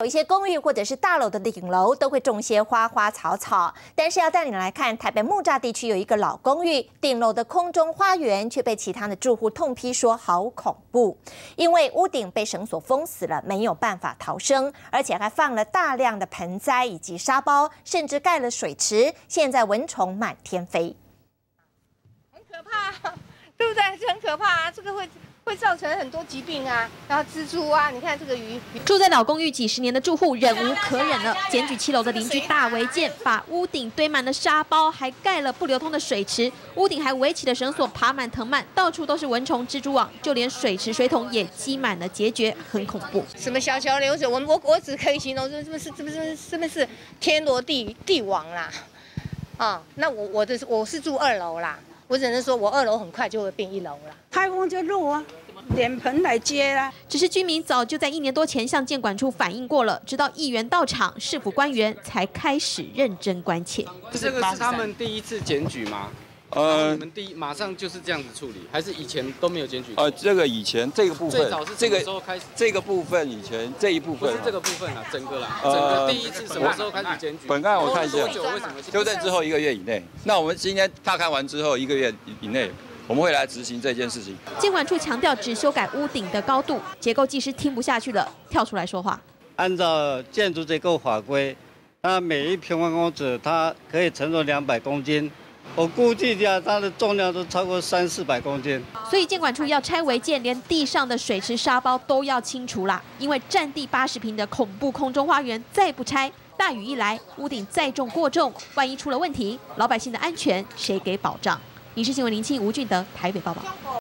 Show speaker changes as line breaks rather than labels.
有一些公寓或者是大楼的顶楼都会种些花花草草，但是要带你来看台北木栅地区有一个老公寓，顶楼的空中花园却被其他的住户痛批说好恐怖，因为屋顶被绳索封死了，没有办法逃生，而且还放了大量的盆栽以及沙包，甚至盖了水池，现在蚊虫满天飞，
很可怕，对不对？这很可怕啊，这个会造成很多疾病啊，然后蜘蛛啊，你看这个鱼。
住在老公寓几10年的住户忍无可忍了，检举7楼的邻居大违建，把屋顶堆满了沙包，还盖了不流通的水池，屋顶还围起了绳索，爬满藤蔓，到处都是蚊虫、蜘蛛网，就连水池水桶也积满了孑孓，很恐怖。
什么小桥流水，我只可以形容是不是天罗地网啦？啊，那我是住2楼啦。我只能说，我2楼很快就会变1楼了。
台风就漏啊，脸盆来接啦。
只是居民早就在1年多前向建管处反映过了，直到议员到场，市府官员才开始认真关切。
这个是他们第一次检举吗？你们马上就是这样子处理，还是以前都没有检举？
这个以前这个部分，
最早是什么时候开始？
这个部分以前这一部分，
不是这个部分啊，整个啦，整个第一次什么时候开始检举？
本案我看一下，
多久？为什么？
修正之后1个月以内。那我们今天踏勘完之后1个月以内，我们会来执行这件事情。
建管处强调只修改屋顶的高度，结构技师听不下去了，跳出来说话。
按照建筑结构法规，它每1平方公尺它可以承受200公斤。我估计呀，它的重量都超过300-400公斤，
所以建管处要拆违建，连地上的水池沙包都要清除啦。因为占地80坪的恐怖空中花园再不拆，大雨一来，屋顶载重过重，万一出了问题，老百姓的安全谁给保障？影视新闻林庆吴俊德台北报道。